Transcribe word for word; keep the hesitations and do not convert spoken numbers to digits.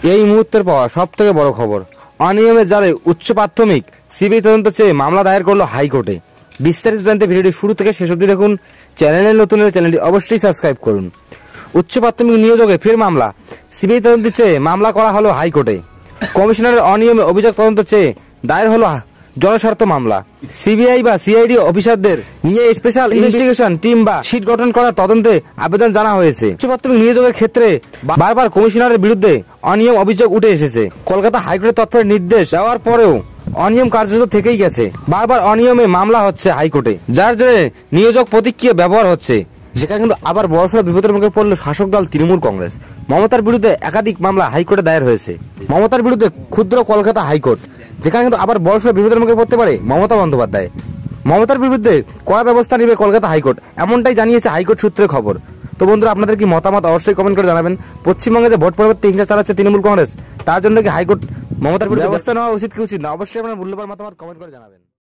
এই মুহূর্তের পাওয়া সব থেকে বড় খবর, অনিয়মের জালে উচ্চ প্রাথমিক সিবিআই তদন্ত চেয়ে মামলা দায়ের করলো হাইকোর্টে। বিস্তারিত জানতে ভিডিওটি শুরু থেকে শেষ অবধি দেখুন। চ্যানেলে নতুন হলে চ্যানেলটি অবশ্যই সাবস্ক্রাইব করুন। উচ্চ প্রাথমিক নিয়োগে ফের মামলা, সিবিআই তদন্ত চেয়ে মামলা করা হলো হাইকোর্টে। কমিশনারের অনিয়মে অভিযোগ তদন্ত চেয়ে দায়ের হলো জনস্বার্থ মামলা। সিবিআই বা সিআইডি অফিসারদের নিয়ে স্পেশাল ইনভেস্টিগেশন টিম বা সিট গঠন করার তদন্তে আবেদন জানা হয়েছে। উচ্চ প্রাথমিক নিয়োগের ক্ষেত্রে বারবার কমিশনারের বিরুদ্ধে অনিয়ম অভিযোগ উঠে এসেছে। কলকাতা হাইকোর্টের তৎপর নির্দেশ দেওয়ার পরেও অনিয়ম কার্যত থেকেই গেছে। বারবার অনিয়মে মামলা হচ্ছে হাইকোর্টে, যার জেরে নিয়োজক প্রতিক্রিয়া ব্যবহার হচ্ছে। যেখানে কিন্তু আবার বড়সড় বিপদের মুখে পড়ল শাসক দল তৃণমূল কংগ্রেস। মমতার বিরুদ্ধে একাধিক মামলা হাইকোর্টে দায়ের হয়েছে। মমতার বিরুদ্ধে ক্ষুদ্র কলকাতা হাইকোর্ট, যেখানে কিন্তু আবার বড়সড় বিপদের মুখে পড়তে পারে মমতা বন্দ্যোপাধ্যায়। মমতার বিরুদ্ধে কড়া ব্যবস্থা নেবে কলকাতা হাইকোর্ট, এমনটাই জানিয়েছে হাইকোর্ট সূত্রের খবর। তো বন্ধুরা, আপনাদের কি মতামত অবশ্যই কমেন্ট করে জানাবেন। পশ্চিমবঙ্গে যে ভোট পরবর্তী হিংসা চালাচ্ছে তৃণমূল কংগ্রেস, তার জন্য কি হাইকোর্ট মমতার বিরুদ্ধে ব্যবস্থা নেওয়া উচিত কি উচিত না, অবশ্যই আপনার মূল্যবান মতামত কমেন্ট করে জানাবেন।